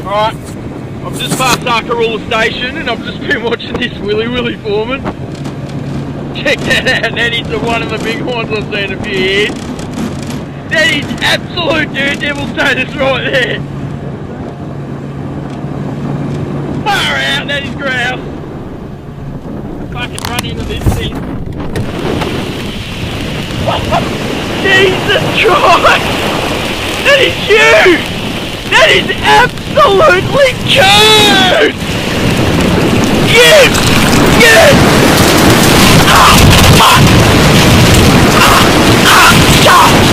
Alright, I've just passed Arkaroola Station and I've just been watching this Willy Foreman. Check that out, that is one of the big horns I've seen in a few years. That is absolute daredevil status right there. Far out, that is grouse. Fucking run into this thing. Jesus Christ! That is huge! That is absolutely huge! Yes! Yes! Ah! Fuck! Ah! Ah! Ah!